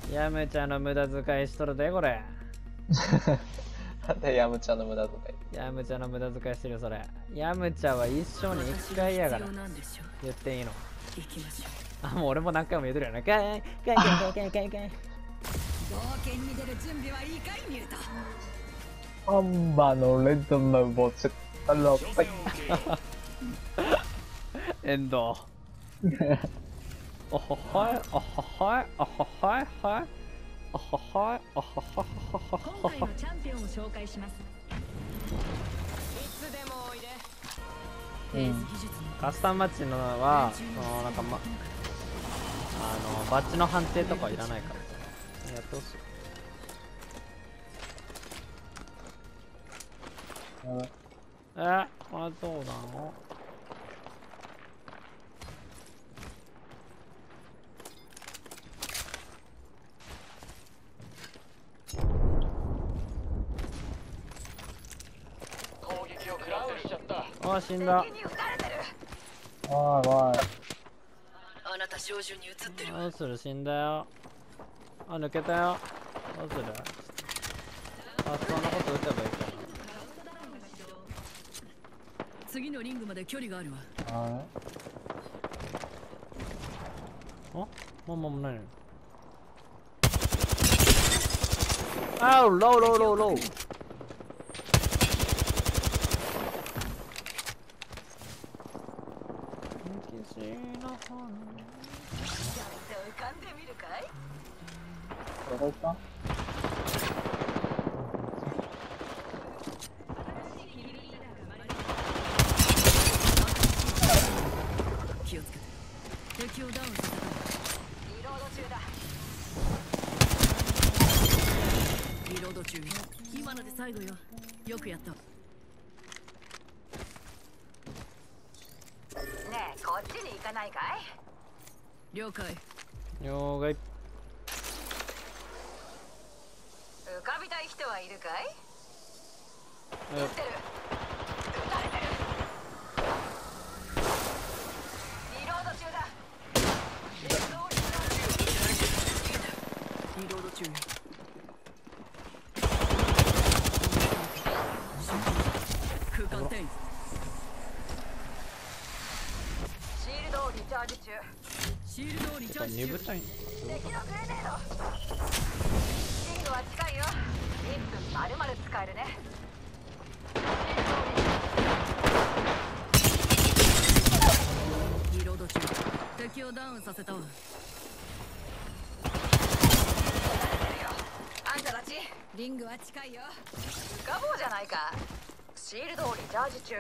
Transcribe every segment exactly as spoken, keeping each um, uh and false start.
ヤムチャの無駄遣いしとるでこれ。 なんでヤムチャの無駄遣い。 ヤムチャの無駄遣いしてるよそれ。ヤムチャは一生に一回やから言っていいの。あ、もう俺も何回も言うてるよね。かいかいかいかいかいかいかい。 冒険に出る準備はいいかいニュート。 ハンバのレッドのボツあらっぱい。 エンド。おほほいおほほいおほほいほいおほほいおほほほほほ。 今回のチャンピオンを紹介します。 いつでもおいで。 フェーズ技術のカスタムマッチのはそのなんかまあのバッジの判定とかいらないからやってほしい。え、あ、どうなの？ 攻撃を食らうしちゃった。 あ、死んだ。 わーわー。 あなた照準に映ってる。 どうする？死んだよ。あ、抜けたよ。どうする？あ、そんなこと打てばいいかな。 次のリングまで距離があるわ。 はあ、もうもう何？あー、ローローローロー。 浮かんでみるかい？ い。どこ行った？ 気をつけて。敵をダウンさせた。リロード中だ。リロード中。今ので最後よ。よくやった。ねえ、こっちに行かないかい？了解。 了解。 浮かびたい人はいるかい？ え、 撃ってる。撃たれてる。リロード中だ。リロード中。空間転移。シールドをリチャージ中。シールドをリチャージ中。 鈍たい。 敵のグレネード。リングは近いよ。いっぷんまるまる使えるね。リロード中。敵をダウンさせたわ。あんたたちリングは近いよ。浮かぼうじゃないか。シールドをリチャージ中。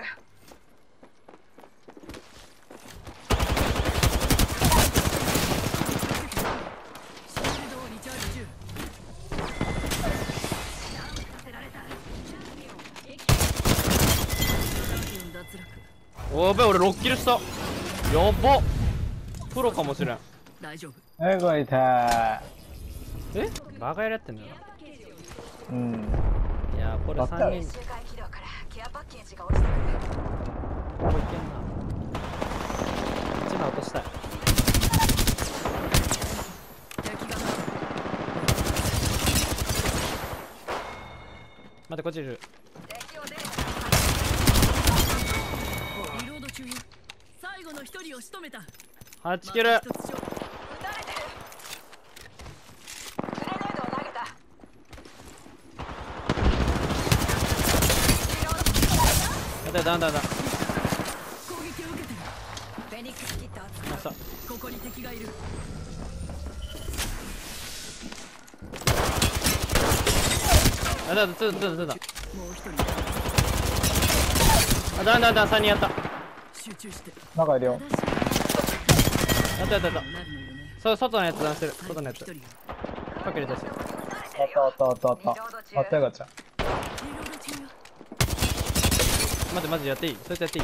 おべ、俺ろっキルした。やば。プロかもしれん。 大丈夫。 え、こいたえ、バカやりやってんだよー。うん。 な。いや、これさんにん。こ周回軌道からケアパッケージが落ちてくる。 こいけんな。いちまい落としたい。 敵が待って、こっちいる。 敵を出る。リロード中よ。最後の一人を仕留めた。 はちキル。 撃たれてる。グレネードを投げた。 やったやったやったやった。 攻撃を受けてる。フェニックスキットを使う。 ました。 ここに敵がいる。 あ、だだ、つだつだつだ。 もう一人。 あ、だんだんだんさんにんやった。 集中して。 中いるよ。 やったやったやった。 なるのよね。 そう、外のやつダウンしてる。 最外のやつ。 後の一人よ。 かけれたし。 あったあったあったあった。あったよガチャ。 リロード中よ。 待って、マジでやっていい？そいつやっていい？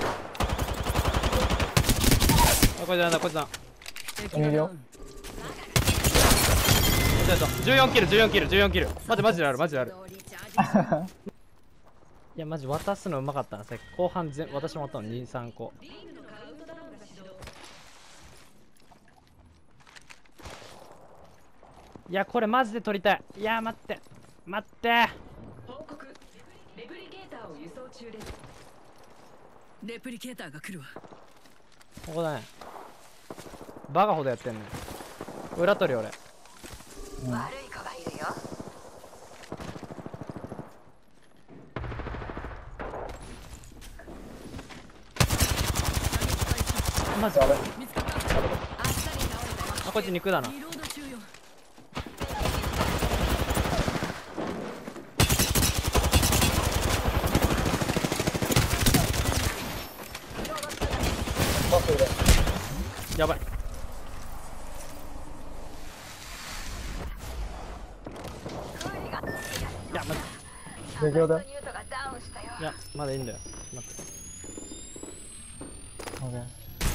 あ、これだ、こいつだ。 敵がダウン。 やったやった。じゅうよんキル、じゅうよんキル、じゅうよんキル。待って、マジである、マジである。いや、マジ渡すのうまかったな。さっき後半ぜ私も渡ったのに、さんこ。 いやこれマジで取りたい。いや待って待って。 報告。レプリケーターを輸送中です。レプリケーターが来るわ。 ここだね。バカほどやってんね。裏取り俺。 悪い子がいるよ。 まずあれ。 見つかった。あっさり倒れたよ。 あこいつ肉だな。 リロード中よ。 バスで。 やばい。いやまず出来だよ。 いやまだいいんだよ。待って。 オッケー。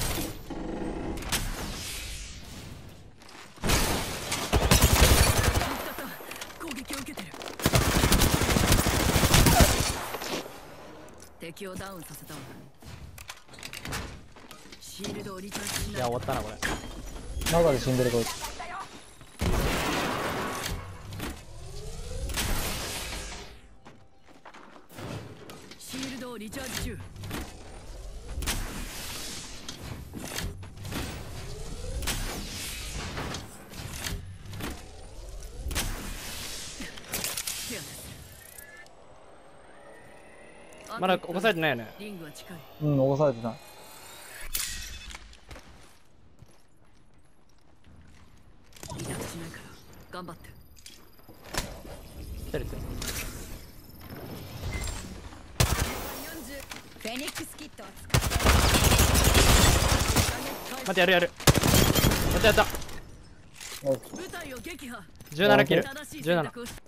攻撃を受けてる。敵をダウンさせたわ。シールドをリチャージしない。 いや終わったなこれ。 中で死んでるこいつ。 シールドをリチャージ中。 まだ起こされてないよね。 リングは近い。 うん、起こされてない。 離脱しないから頑張って。 来てる来てる。 フェニックスキットを使待ってやるやる。やったやった。 おいう。部隊を撃破。 じゅうななキル。 正しいじゅうなな。 選択をし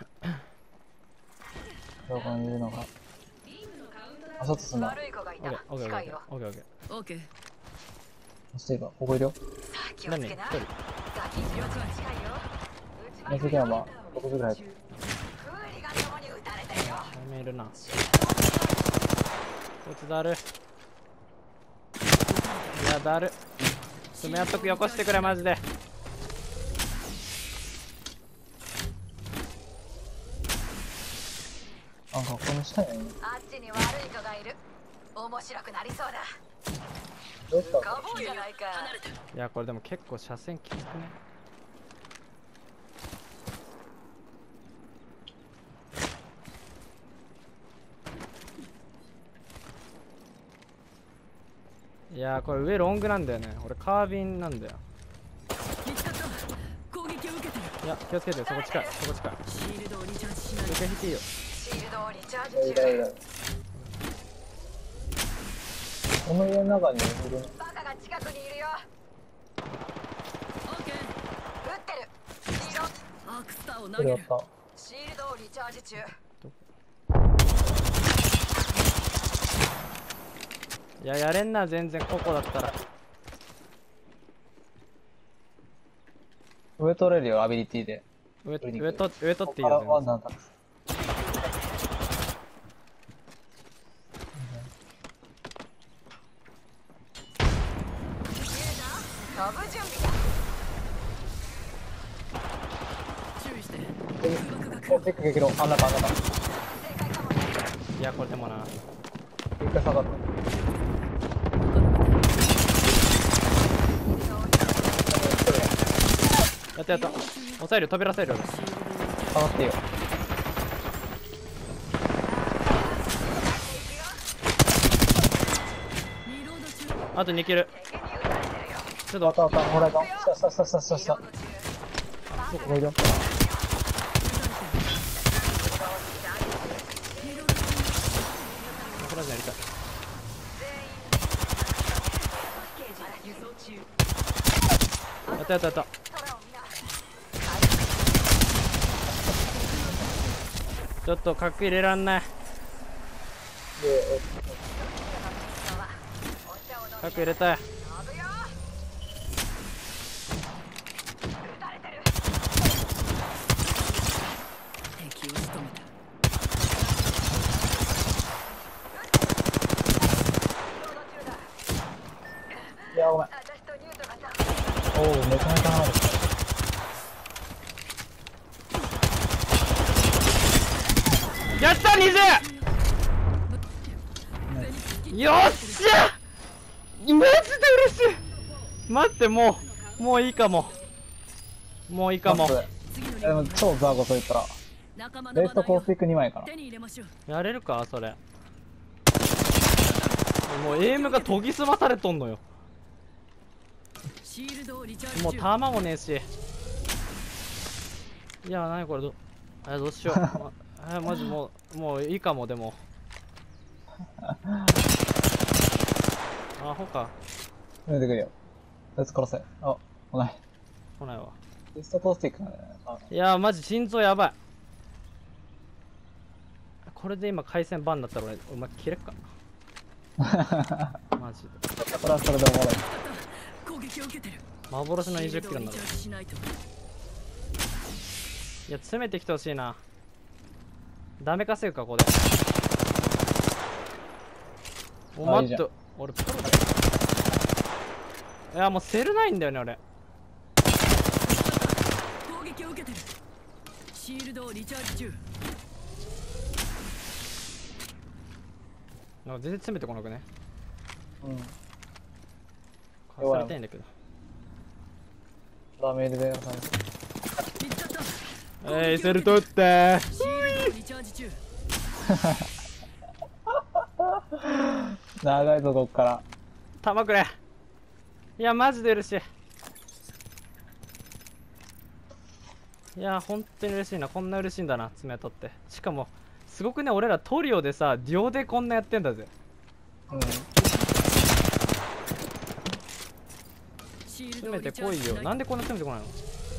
どこにいるのか。あ、外すんだ。 悪い子がいオッケーた。 オッケー近いよ。 オッケーオッケー。 オッケー。 そして今、ここいるよ。 気をつけな。 何一人。 ガキン量は近いよ。 面積はまあ、ろくじゅうぐらい。 フーリガンどもに撃たれてるよ。 やめるな。こいつだる。いやだる。爪やっとくよこしてくれマジで。 なんか、この下にね。 あっちに悪い子がいる。面白くなりそうだ。 どうしたガボーじゃないか。 いやこれでも結構車線きつくね。いやーこれ上ロングなんだよね。俺カービンなんだよ。 見つかった。攻撃を受けてる。 いや気をつけてよ。そこ近いそこ近い。 シールドをリチャージしない。 一回引いていいよ。 シールドをリチャーいるいるいジ中。 る。この家の中にいる。 バカが近くにいるよ。オッケー。撃ってる。リロード。アークスターを投げる。 これやった。 シールドをリチャージ中。 いややれんな全然ここだったら。 上取れるよ、アビリティで。 上取りに上と上取っていいあ、 よ全ワンダンタックス。 飛ぶ準備だ。注意して。 お、結構激ロ。あん中あん中。 正解かもね。 然。いやこれでもな。 一回下がった。 やったやった。抑えるよ飛び出せるよ俺。 下がっていいよ。 リロード中。 あとにキル。ちょっとあったあった、ホライゾン。下下下下下下。ここいるよ。 これじゃやりたい。 輸送中。 やったやったやった。ちょっと角入れらんない。角入れたい。 敵を仕留めた。 いや、ごめん。おお、めちゃめちゃ離れてじゅうよっしゃマジで嬉しい。待って、もうもういいかも。もういいかも。 でも超ザーゴと言ったらベーストコースティックにまいかな。 やれるかそれ。もうエイムが研ぎ澄まされとんのよ。もう弾もねえし。いや、なにこれ、どあどうしよう。まあマジもうもういいかも。でもあほか出てくるよ。あいつ殺せ。あ、来ない。 来ないわ。 ベーストコースティックなんだよね。あいやーマジ心臓やばい。これで今回線バンだったら俺お前切れっかなマジで。 これはそれでおもろい。 幻のにじゅっキロになる。いや詰めてきてほしいな。ダメ稼ぐかここで。おあいいじゃん待って、俺プロだよ。いやもうセルないんだよね俺。 攻撃を受けてる。シールドをリチャージ中。 なんか全然詰めてこなくね。 うん。 かされたいんだけど。 ダメージでやる感じ。 えい、セル取ってー。 シールドをリチャージ中。 長いぞこっから。 弾くれ。いやマジで嬉しい。いや本当に嬉しいな。こんな嬉しいんだな爪痕って。しかもすごくね、俺らトリオでさデュオでこんなやってんだぜ。 うん。 詰めてこいよ。なんでこんな詰めてこないの。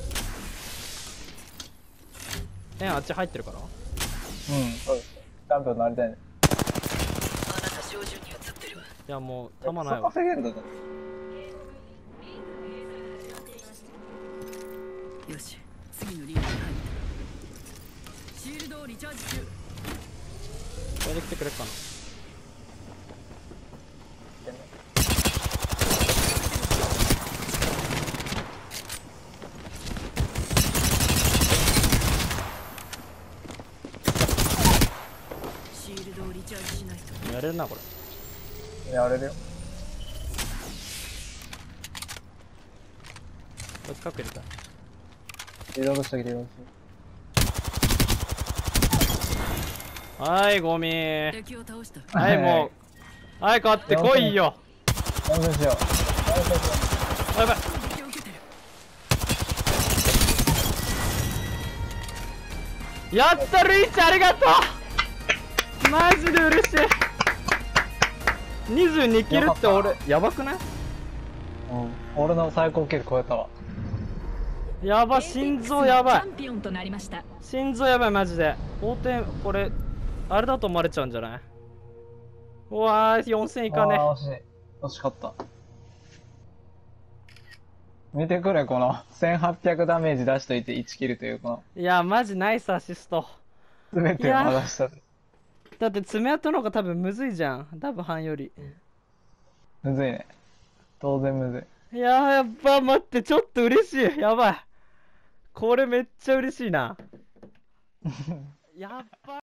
えあっち入ってるから。 うん、そうです。チャンピオンになりたいね。 あなた照準に映ってるわ。 いやもう弾ないそわ。 稼げるんだぞ。 よし、次のリードに入った。シールドをリチャージ中。 これで来てくれっかな。 シールドをリチャージしないと。 やれるなこれ。 やれるよ。 こっち角入れた。 リロードしてきてリロードして。 はいゴミー。 敵を倒した。 はいもうはい勝ってこいよ。 何でしよう。 やばい。 攻撃を受けてる。 やったルイチありがとう。マジで嬉しい。にじゅうにキルって俺やばくない。 うん。俺の最高キル超えたわ。 やば、心臓やばい。 チャンピオンとなりました。 心臓やばいマジで。横転これあれだと思われちゃうんじゃない。うわーよんせんいかね。 あー惜しい。惜しかった。見てくれこのせんはっぴゃくダメージ出しといていちキルというこのいやマジナイスアシスト。 全てを回した。 だって爪痕の方が多分むずいじゃん。多分半より。 むずいね。当然むずい。 いやーやっぱ待ってちょっと嬉しい。やばい。これめっちゃ嬉しいな。やっば。